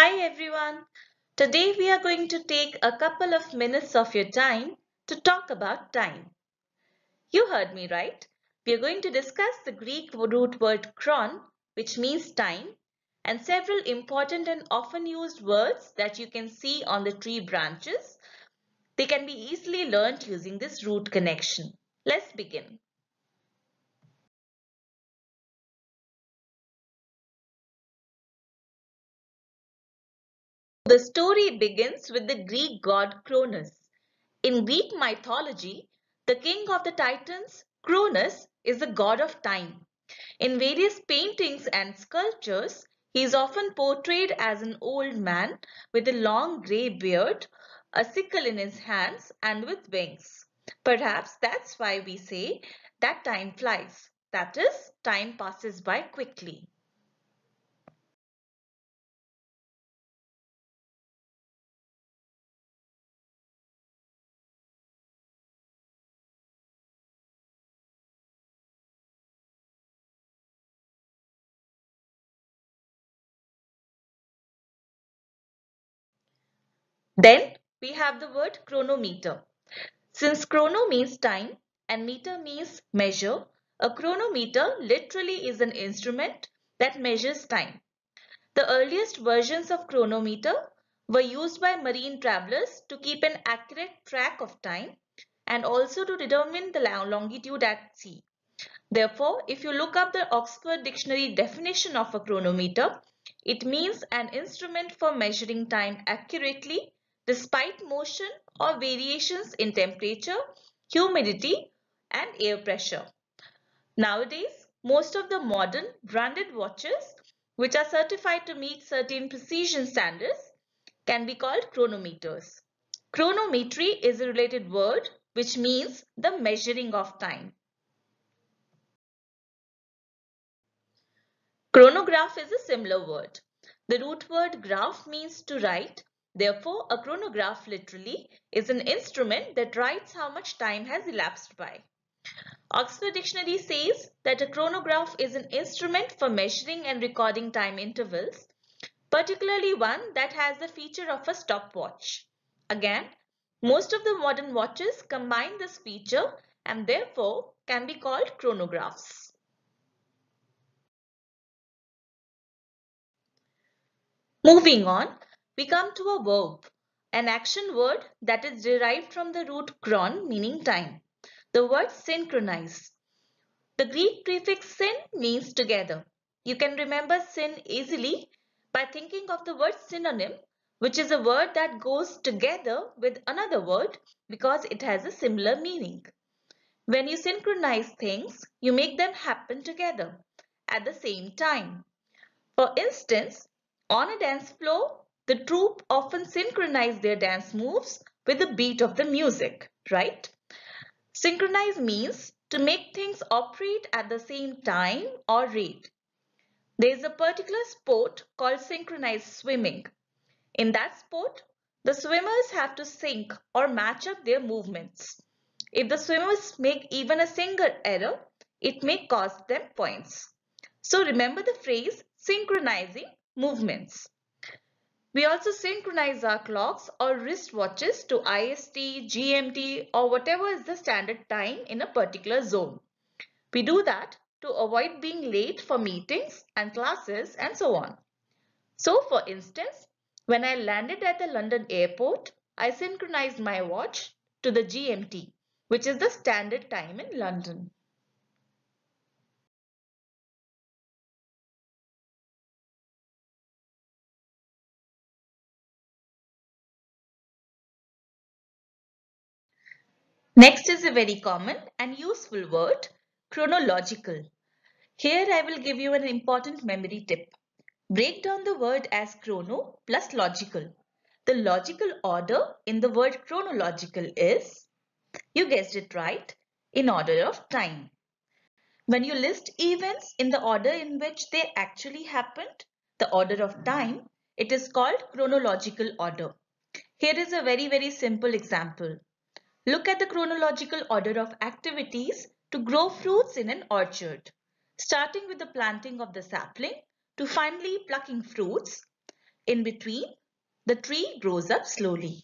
Hi everyone. Today we are going to take a couple of minutes of your time to talk about time. You heard me right. We are going to discuss the Greek root word chron, which means time, and several important and often used words that you can see on the tree branches. They can be easily learned using this root connection. Let's begin. The story begins with the Greek god Cronus. In Greek mythology, the king of the Titans, Cronus, is the god of time. In various paintings and sculptures, he is often portrayed as an old man with a long grey beard, a sickle in his hands, and with wings. Perhaps that's why we say that time flies. That is, time passes by quickly. Then we have the word chronometer. Since chrono means time and meter means measure, a chronometer literally is an instrument that measures time. The earliest versions of chronometer were used by marine travelers to keep an accurate track of time and also to determine the longitude at sea. Therefore, if you look up the Oxford Dictionary definition of a chronometer, it means an instrument for measuring time accurately despite motion or variations in temperature, humidity, and air pressure. Nowadays, most of the modern branded watches, which are certified to meet certain precision standards, can be called chronometers. Chronometry is a related word which means the measuring of time. Chronograph is a similar word. The root word graph means to write. Therefore, a chronograph literally is an instrument that writes how much time has elapsed by. Oxford Dictionary says that a chronograph is an instrument for measuring and recording time intervals, particularly one that has the feature of a stopwatch. Again, most of the modern watches combine this feature and therefore can be called chronographs. Moving on, we come to a verb, an action word that is derived from the root chron meaning time. The word synchronize. The Greek prefix syn means together. You can remember syn easily by thinking of the word synonym, which is a word that goes together with another word because it has a similar meaning. When you synchronize things, you make them happen together at the same time. For instance, on a dance floor, the troupe often synchronize their dance moves with the beat of the music, right? Synchronize means to make things operate at the same time or rate. There is a particular sport called synchronized swimming. In that sport, the swimmers have to sync or match up their movements. If the swimmers make even a single error, it may cost them points. So remember the phrase synchronizing movements. We also synchronize our clocks or wristwatches to IST, GMT, or whatever is the standard time in a particular zone. We do that to avoid being late for meetings and classes and so on. So for instance, when I landed at the London airport, I synchronized my watch to the GMT, which is the standard time in London. Next is a very common and useful word, chronological. Here I will give you an important memory tip. Break down the word as chrono plus logical. The logical order in the word chronological is, you guessed it right, in order of time. When you list events in the order in which they actually happened, the order of time, it is called chronological order. Here is a very simple example. Look at the chronological order of activities to grow fruits in an orchard, starting with the planting of the sapling to finally plucking fruits. In between, the tree grows up slowly.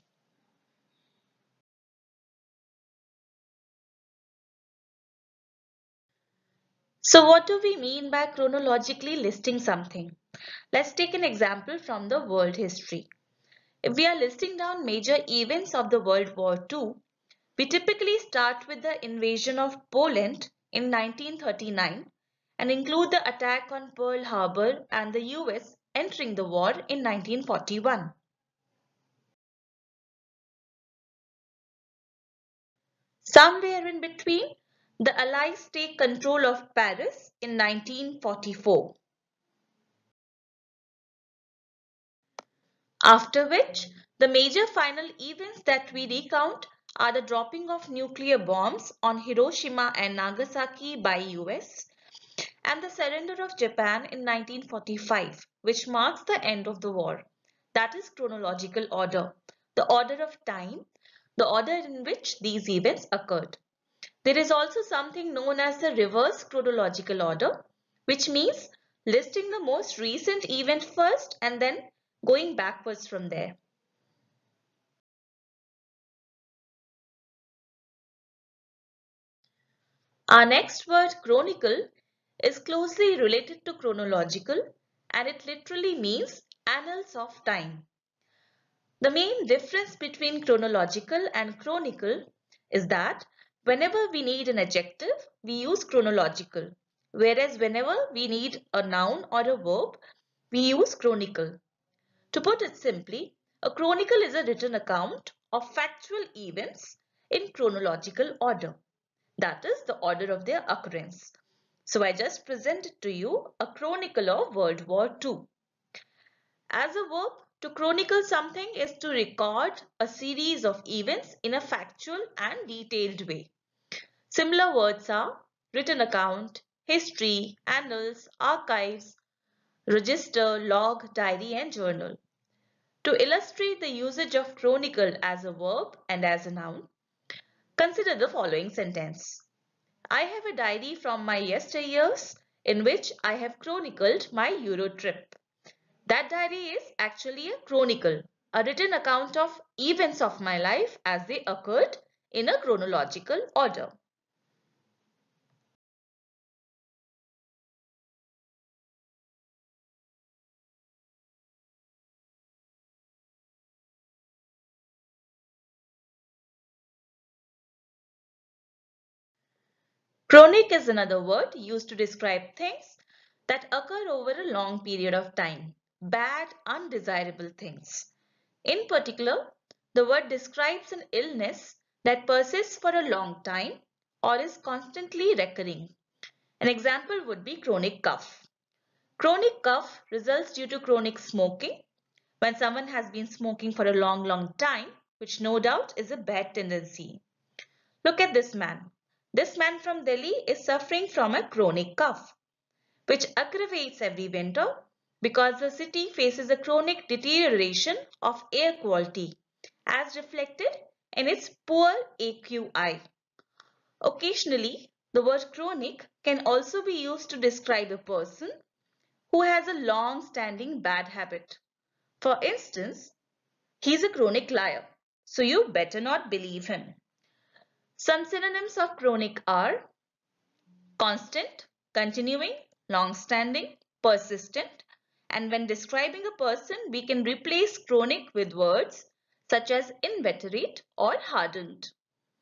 So what do we mean by chronologically listing something? Let's take an example from the world history. If we are listing down major events of the World War II, we typically start with the invasion of Poland in 1939 and include the attack on Pearl Harbor and the US entering the war in 1941. Somewhere in between, the Allies take control of Paris in 1944. After which, the major final events that we recount are the dropping of nuclear bombs on Hiroshima and Nagasaki by US and the surrender of Japan in 1945, which marks the end of the war. That is chronological order, the order of time, the order in which these events occurred. There is also something known as the reverse chronological order, which means listing the most recent event first and then going backwards from there. Our next word, chronicle, is closely related to chronological and it literally means annals of time. The main difference between chronological and chronicle is that whenever we need an adjective, we use chronological, whereas whenever we need a noun or a verb, we use chronicle. To put it simply, a chronicle is a written account of factual events in chronological order. That is the order of their occurrence. So I just presented to you a chronicle of World War II. As a verb, to chronicle something is to record a series of events in a factual and detailed way. Similar words are written account, history, annals, archives, register, log, diary, and journal. To illustrate the usage of chronicle as a verb and as a noun, consider the following sentence. I have a diary from my yesteryears in which I have chronicled my Euro trip. That diary is actually a chronicle, a written account of events of my life as they occurred in a chronological order. Chronic is another word used to describe things that occur over a long period of time, bad, undesirable things. In particular, the word describes an illness that persists for a long time or is constantly recurring. An example would be chronic cough. Chronic cough results due to chronic smoking, when someone has been smoking for a long time, which no doubt is a bad tendency. Look at this man. This man from Delhi is suffering from a chronic cough, which aggravates every winter because the city faces a chronic deterioration of air quality, as reflected in its poor AQI. Occasionally, the word chronic can also be used to describe a person who has a long-standing bad habit. For instance, he's a chronic liar, so you better not believe him. Some synonyms of chronic are constant, continuing, long-standing, persistent, and when describing a person, we can replace chronic with words such as inveterate or hardened.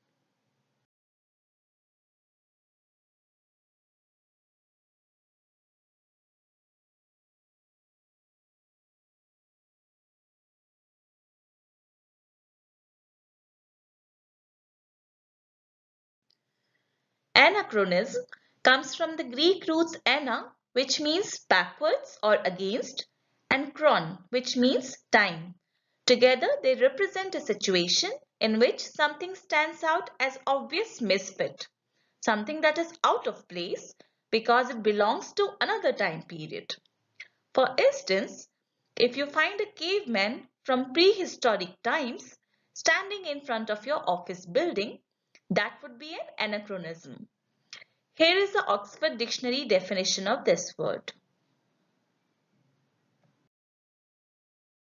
Anachronism comes from the Greek roots ana, which means backwards or against, and chron, which means time. Together, they represent a situation in which something stands out as obvious misfit, something that is out of place because it belongs to another time period. For instance, if you find a caveman from prehistoric times standing in front of your office building, that would be an anachronism. Here is the Oxford Dictionary definition of this word.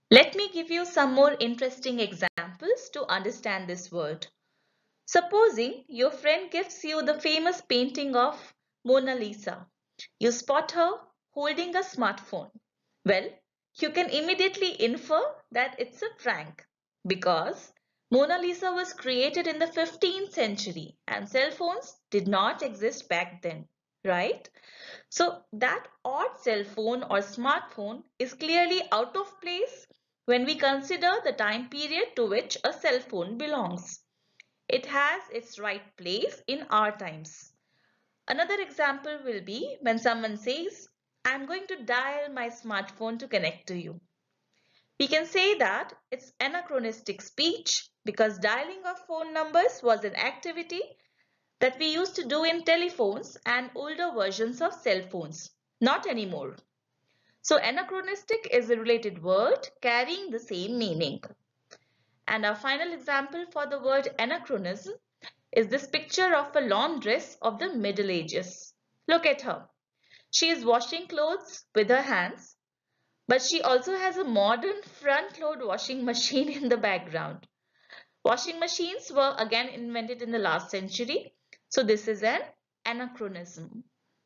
Let me give you some more interesting examples to understand this word. Supposing your friend gives you the famous painting of Mona Lisa. You spot her holding a smartphone. Well, you can immediately infer that it's a prank because Mona Lisa was created in the 15th century and cell phones did not exist back then, right? So that odd cell phone or smartphone is clearly out of place when we consider the time period to which a cell phone belongs. It has its right place in our times. Another example will be when someone says, I'm going to dial my smartphone to connect to you. We can say that it's anachronistic speech because dialing of phone numbers was an activity that we used to do in telephones and older versions of cell phones. Not anymore. So anachronistic is a related word carrying the same meaning. And our final example for the word anachronism is this picture of a laundress of the Middle Ages. Look at her. She is washing clothes with her hands, but she also has a modern front-load washing machine in the background. Washing machines were again invented in the last century, so this is an anachronism.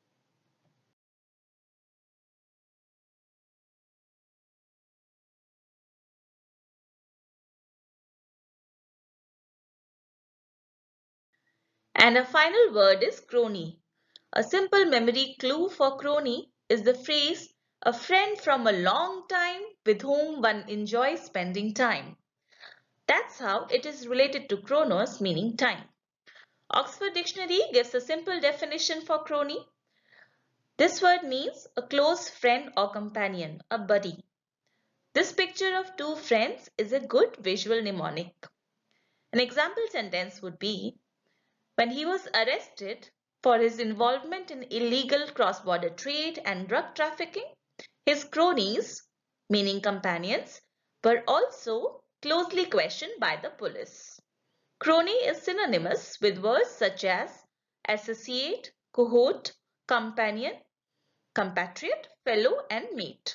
And a final word is crony. A simple memory clue for crony is the phrase, a friend from a long time with whom one enjoys spending time. That's how it is related to chronos, meaning time. Oxford Dictionary gives a simple definition for crony. This word means a close friend or companion, a buddy. This picture of two friends is a good visual mnemonic. An example sentence would be, when he was arrested for his involvement in illegal cross-border trade and drug trafficking, his cronies, meaning companions, were also closely questioned by the police. Crony is synonymous with words such as associate, cohort, companion, compatriot, fellow, and mate.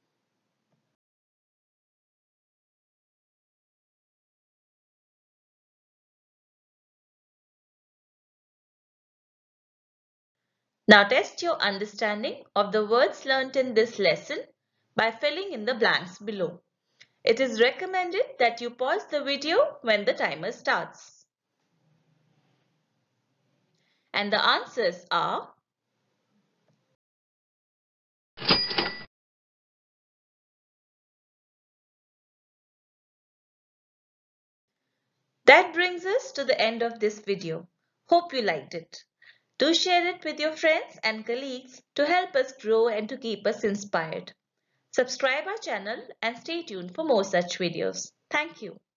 Now test your understanding of the words learnt in this lesson by filling in the blanks below. It is recommended that you pause the video when the timer starts. And the answers are that brings us to the end of this video. Hope you liked it. Do share it with your friends and colleagues to help us grow and to keep us inspired. Subscribe our channel and stay tuned for more such videos. Thank you.